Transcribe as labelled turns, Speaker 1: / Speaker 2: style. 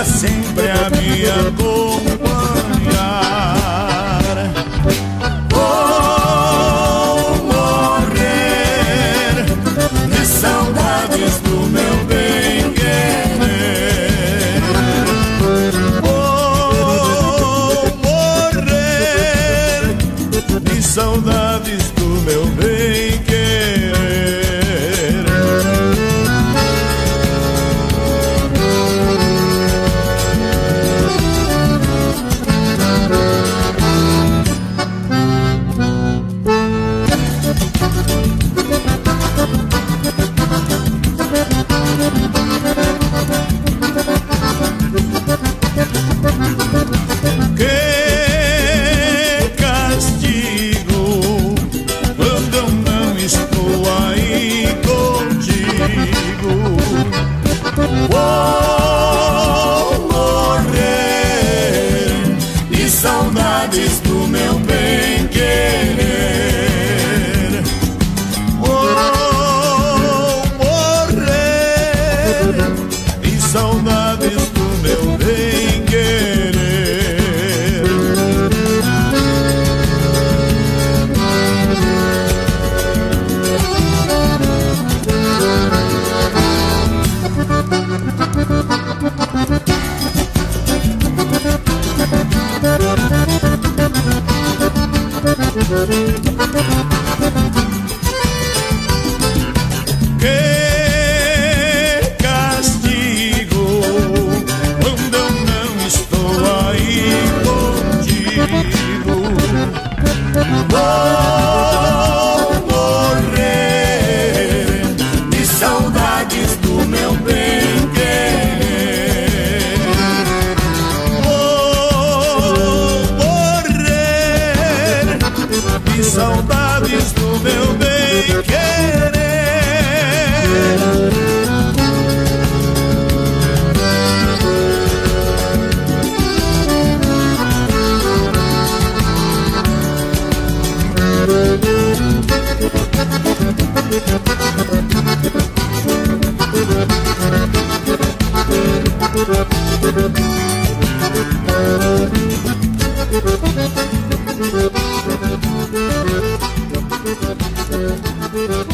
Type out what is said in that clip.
Speaker 1: pra sempre a me acompanhar. Vou morrer de saudades do meu bem-querer. Vou morrer de saudades do meu bem-querer. Vou morrer de saudades do meu bem-querer. Vou morrer de saudades do meu bem-querer. Que castigo quando eu não estou aí contigo. Vou morrer de saudades do meu bem-querer. Vou morrer de saudades do meu bem-querer.
Speaker 2: Thank you.